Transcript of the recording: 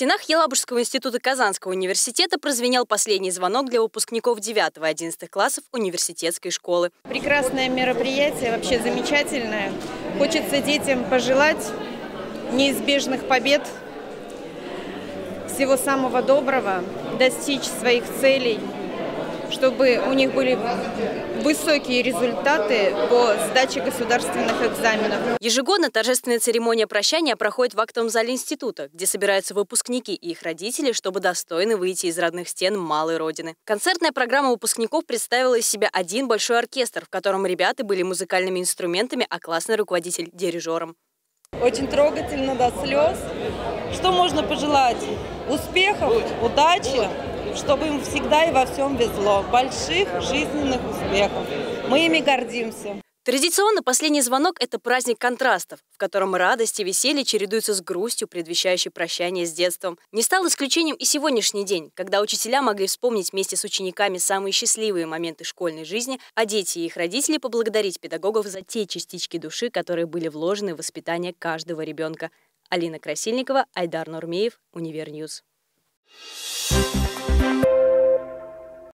стенах Елабужского института Казанского университета прозвенел последний звонок для выпускников 9 и 11 классов университетской школы. Прекрасное мероприятие, вообще замечательное. Хочется детям пожелать неизбежных побед, всего самого доброго, достичь своих целей, чтобы у них были высокие результаты по сдаче государственных экзаменов. Ежегодно торжественная церемония прощания проходит в актовом зале института, где собираются выпускники и их родители, чтобы достойно выйти из родных стен малой родины. Концертная программа выпускников представила из себя один большой оркестр, в котором ребята были музыкальными инструментами, а классный руководитель – дирижером. Очень трогательно до слез. Что можно пожелать? Успехов, удачи, чтобы им всегда и во всем везло. Больших жизненных успехов. Мы ими гордимся. Традиционно последний звонок – это праздник контрастов, в котором радость и веселье чередуются с грустью, предвещающей прощание с детством. Не стал исключением и сегодняшний день, когда учителя могли вспомнить вместе с учениками самые счастливые моменты школьной жизни, а дети и их родители поблагодарить педагогов за те частички души, которые были вложены в воспитание каждого ребенка. Алина Красильникова, Айдар Нурмеев, Универньюз.